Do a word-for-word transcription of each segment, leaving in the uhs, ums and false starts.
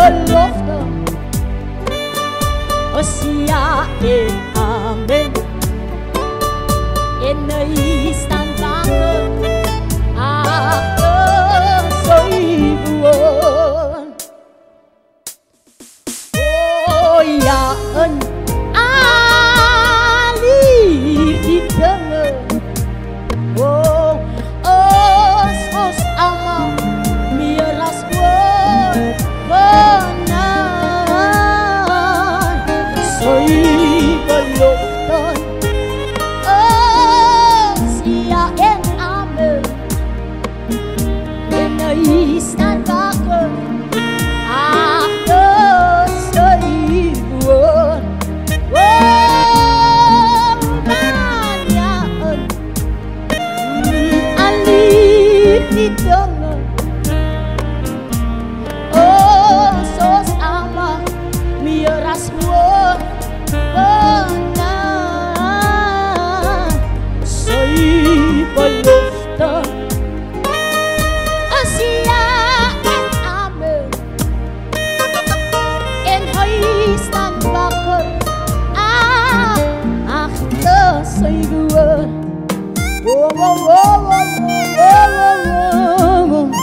belofte. Als ja en amen. En hij staan wakker achter zijn woord. Oh ja, een alif di tengah. Oh, oh, sos ama miras woord benar. Saya belofte. Staan wakker achter zijn woord. Oh, banyak alif di tengah. Oh, sos ama miras woord benar. Saya belofte. Say the word. Whoa, whoa, whoa, whoa, whoa, whoa, whoa.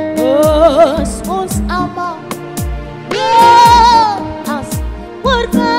Ons allemaal, ja, als wordt